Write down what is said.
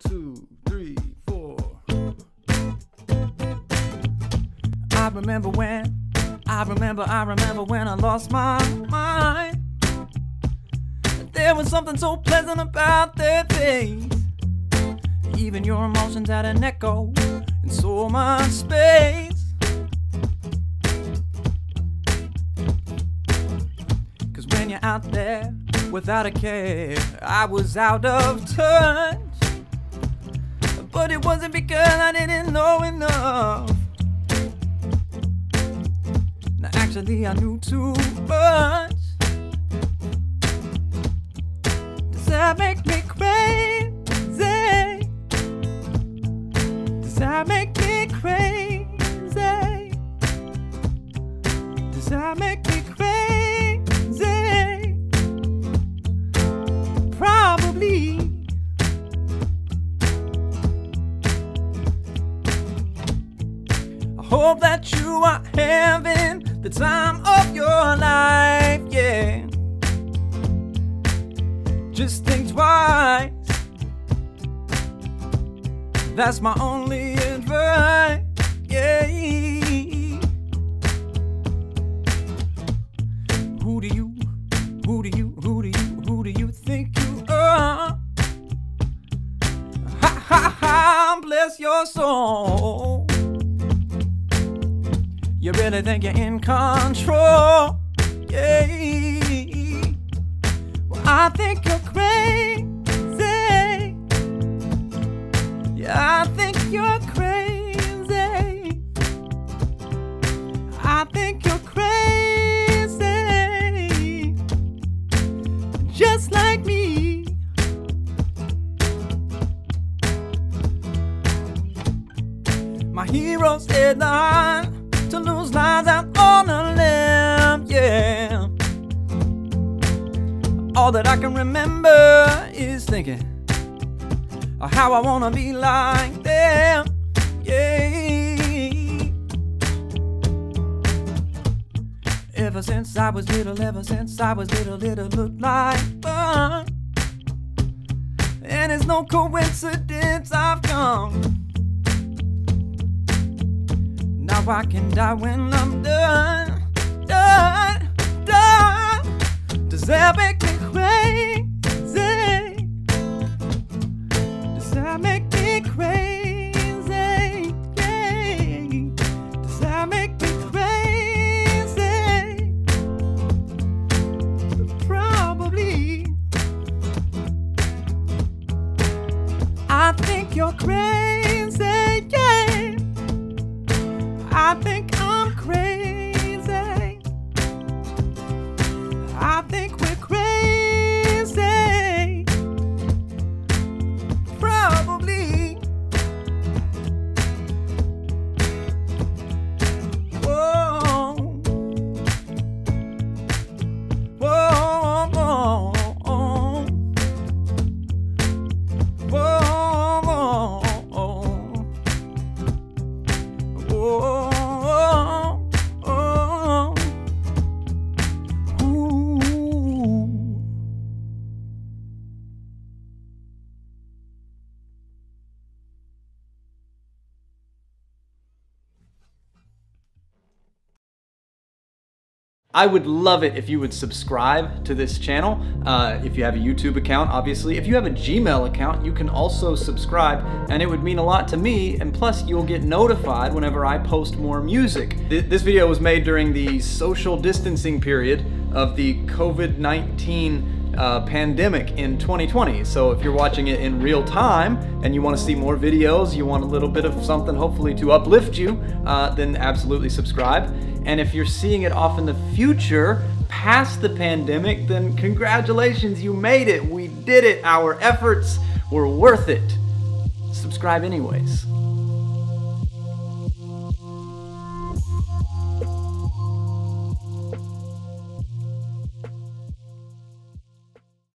2, 3, 4. I remember when I lost my mind. There was something so pleasant about their face. Even your emotions had an echo in so much space. 'Cause when you're out there without a care, I was out of touch. But it wasn't because I didn't know enough. Now actually I knew too much. Does that make me crazy? Does that make me crazy? Does that make me crazy? Probably. I hope that you are having the time of your life, yeah. Just think twice. That's my only advice, yeah. Who do you think you are? Ha ha ha, bless your soul. You really think you're in control, yeah. Well, I think you're crazy. Yeah, I think you're crazy. I think you're crazy. Just like me. My hero said not to lose lives out on a limb, yeah. All that I can remember is thinking how I wanna be like them, yeah. Ever since I was little, little looked like fun. And it's no coincidence I've come. Now I can die when I'm done. Does that make me crazy? Does that make me crazy? Yeah. Does that make me crazy? Probably. I think you're crazy, yeah. I think I'm crazy. I think we're crazy. Probably. Whoa. Whoa. Whoa. I would love it if you would subscribe to this channel. If you have a YouTube account, obviously. If you have a Gmail account, you can also subscribe, and it would mean a lot to me, and plus you'll get notified whenever I post more music. This video was made during the social distancing period of the COVID-19 pandemic in 2020. So if you're watching it in real time and you want to see more videos, you want a little bit of something hopefully to uplift you, then absolutely subscribe. And if you're seeing it off in the future, past the pandemic, then congratulations, you made it. We did it. Our efforts were worth it. Subscribe anyways.